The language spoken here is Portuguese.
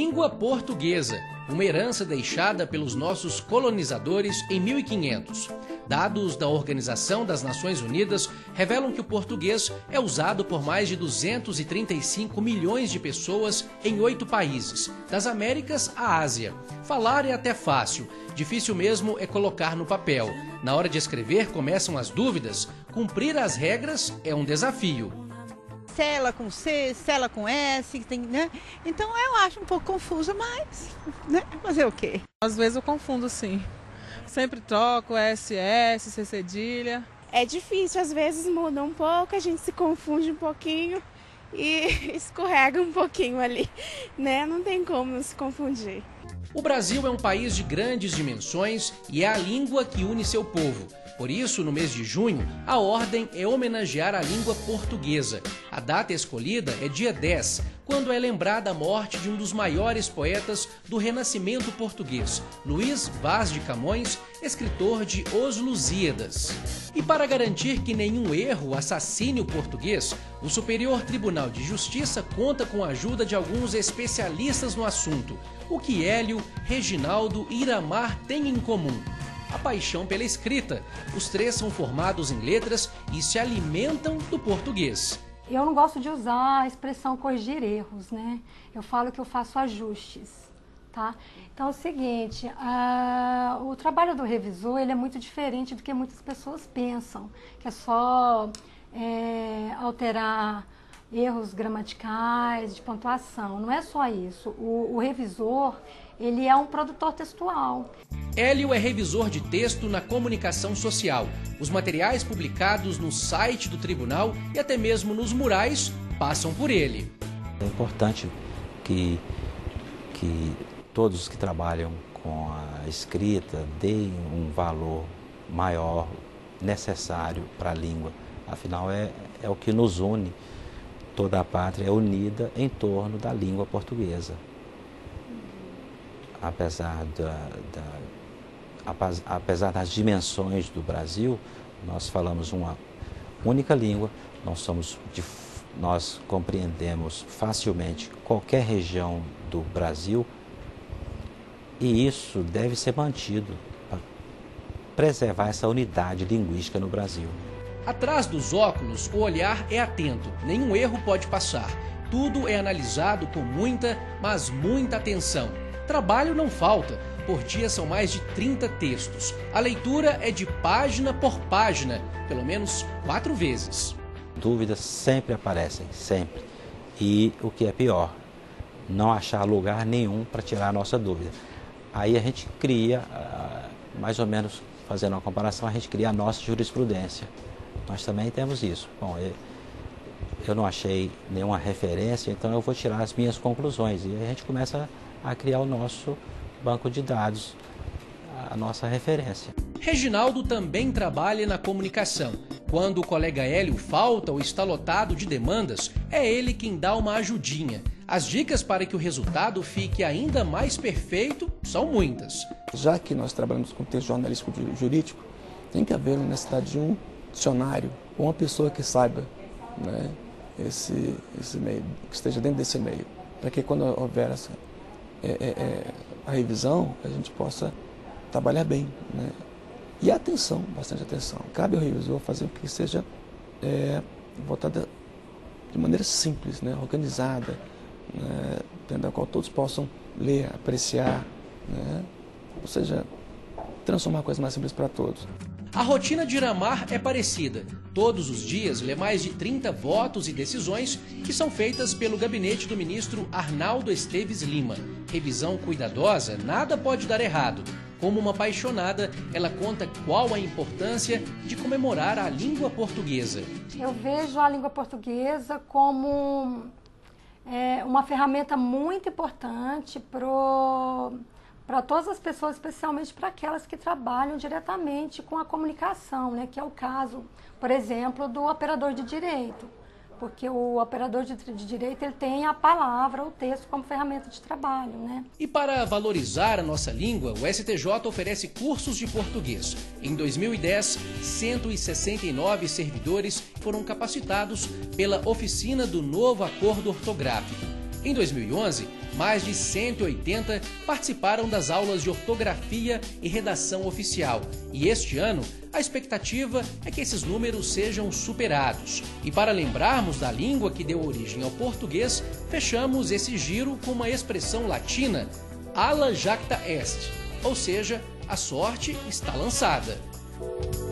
Língua portuguesa, uma herança deixada pelos nossos colonizadores em 1500. Dados da Organização das Nações Unidas revelam que o português é usado por mais de 235 milhões de pessoas em 8 países, das Américas à Ásia. Falar é até fácil, difícil mesmo é colocar no papel. Na hora de escrever começam as dúvidas, cumprir as regras é um desafio. Cela com C, cela com S, tem, né? Então eu acho um pouco confusa, mas, né? Fazer o quê? Às vezes eu confundo, sim. Sempre troco SS, C cedilha. É difícil, às vezes muda um pouco, a gente se confunde um pouquinho e escorrega um pouquinho ali, né? Não tem como não se confundir. O Brasil é um país de grandes dimensões e é a língua que une seu povo. Por isso, no mês de junho, a ordem é homenagear a língua portuguesa. A data escolhida é dia 10, quando é lembrada a morte de um dos maiores poetas do Renascimento português, Luís Vaz de Camões, escritor de Os Lusíadas. E para garantir que nenhum erro assassine o português, o Superior Tribunal de Justiça conta com a ajuda de alguns especialistas no assunto. O que Hélio, Reginaldo e Iramar têm em comum? A paixão pela escrita. Os três são formados em letras e se alimentam do português. Eu não gosto de usar a expressão corrigir erros, né? Eu falo que eu faço ajustes, tá? Então é o seguinte, o trabalho do revisor ele é muito diferente do que muitas pessoas pensam, que é só alterar erros gramaticais, de pontuação. Não é só isso. O revisor, ele é um produtor textual. Hélio é revisor de texto na comunicação social. Os materiais publicados no site do tribunal e até mesmo nos murais passam por ele. É importante que todos que trabalham com a escrita deem um valor maior, necessário para a língua. Afinal, é o que nos une. Toda a pátria é unida em torno da língua portuguesa. Apesar das dimensões do Brasil, nós falamos uma única língua, nós compreendemos facilmente qualquer região do Brasil e isso deve ser mantido para preservar essa unidade linguística no Brasil. Atrás dos óculos, o olhar é atento, nenhum erro pode passar. Tudo é analisado com muita, mas muita atenção. Trabalho não falta, por dia são mais de 30 textos. A leitura é de página por página, pelo menos 4 vezes. Dúvidas sempre aparecem, sempre. E o que é pior, não achar lugar nenhum para tirar a nossa dúvida. Aí a gente cria, mais ou menos fazendo uma comparação, a gente cria a nossa jurisprudência. Nós também temos isso. Bom, eu não achei nenhuma referência, então eu vou tirar as minhas conclusões. E a gente começa a criar o nosso banco de dados, a nossa referência. Reginaldo também trabalha na comunicação. Quando o colega Hélio falta ou está lotado de demandas, é ele quem dá uma ajudinha. As dicas para que o resultado fique ainda mais perfeito são muitas. Já que nós trabalhamos com texto jornalístico jurídico, tem que haver uma necessidade de um dicionário, ou uma pessoa que saiba, né, esse meio, que esteja dentro desse meio, para que quando houver a revisão, a gente possa trabalhar bem, né? E atenção, bastante atenção. Cabe ao revisor fazer o que seja votada de maneira simples, né, organizada, né, da qual todos possam ler, apreciar, né, ou seja, transformar a coisa mais simples para todos. A rotina de Iramar é parecida. Todos os dias lê mais de 30 votos e decisões que são feitas pelo gabinete do ministro Arnaldo Esteves Lima. Revisão cuidadosa, nada pode dar errado. Como uma apaixonada, ela conta qual a importância de comemorar a língua portuguesa. Eu vejo a língua portuguesa como uma ferramenta muito importante para todas as pessoas, especialmente para aquelas que trabalham diretamente com a comunicação, né? Que é o caso, por exemplo, do operador de direito. Porque o operador de direito ele tem a palavra, o texto, como ferramenta de trabalho, né? E para valorizar a nossa língua, o STJ oferece cursos de português. Em 2010, 169 servidores foram capacitados pela Oficina do Novo Acordo Ortográfico. Em 2011, mais de 180 participaram das aulas de ortografia e redação oficial. E este ano, a expectativa é que esses números sejam superados. E para lembrarmos da língua que deu origem ao português, fechamos esse giro com uma expressão latina, alla jacta est, ou seja, a sorte está lançada.